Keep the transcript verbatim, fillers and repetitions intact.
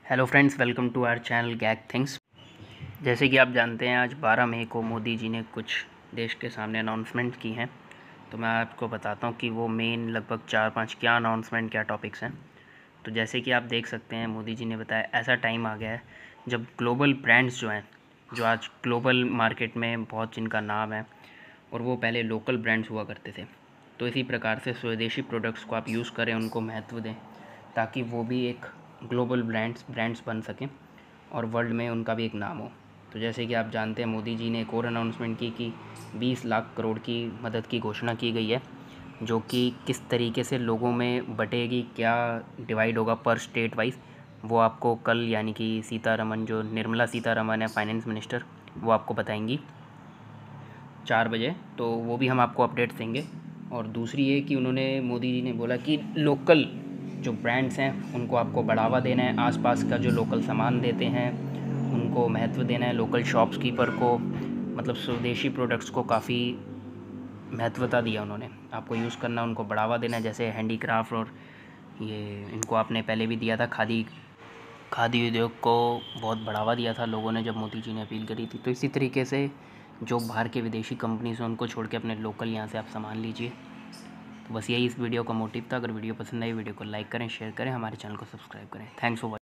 Hello friends, welcome to our channel gag things. जैसे कि आप जानते हैं, आज बारह मई को मोदी जी ने कुछ देश के सामने अनाउंसमेंट की हैं। तो मैं आपको बताता हूँ कि वो मेन लगभग चार पांच क्या अनाउंसमेंट, क्या टॉपिक्स हैं। तो जैसे कि आप देख सकते हैं, मोदी जी ने बताया ऐसा टाइम आ गया है जब ग्लोबल ब्रांड्स जो हैं, जो आज ग्लोबल मार्केट में बहुत जिनका नाम है और वो पहले लोकल ब्रांड्स हुआ करते थे, तो इसी प्रकार से स्वदेशी प्रोडक्ट्स को आप यूज़ करें, उनको महत्व दें, ताकि वो भी एक ग्लोबल ब्रांड्स ब्रांड्स बन सकें और वर्ल्ड में उनका भी एक नाम हो। तो जैसे कि आप जानते हैं, मोदी जी ने एक और अनाउंसमेंट की कि बीस लाख करोड़ की मदद की घोषणा की गई है, जो कि किस तरीके से लोगों में बटेगी, क्या डिवाइड होगा पर स्टेट वाइज, वो आपको कल यानी कि सीतारमन, जो निर्मला सीतारमन है फाइनेंस मिनिस्टर, वो आपको बताएंगी चार बजे। तो वो भी हम आपको अपडेट देंगे। और दूसरी ये कि उन्होंने, मोदी जी ने बोला कि लोकल जो ब्रांड्स हैं उनको आपको बढ़ावा देना है, आसपास का जो लोकल सामान देते हैं उनको महत्व देना है, लोकल शॉप्सकीपर को, मतलब स्वदेशी प्रोडक्ट्स को काफ़ी महत्वता दिया उन्होंने। आपको यूज़ करना, उनको बढ़ावा देना है, जैसे हैंडीक्राफ्ट और ये इनको आपने पहले भी दिया था, खादी खादी उद्योग को बहुत बढ़ावा दिया था लोगों ने जब मोदी जी ने अपील करी थी। तो इसी तरीके से जो बाहर के विदेशी कंपनीज़ हैं उनको छोड़ के अपने लोकल यहाँ से आप सामान लीजिए। तो बस यही इस वीडियो का मोटिव था। अगर वीडियो पसंद आई, वीडियो को लाइक करें, शेयर करें, हमारे चैनल को सब्सक्राइब करें। Thanks for watching.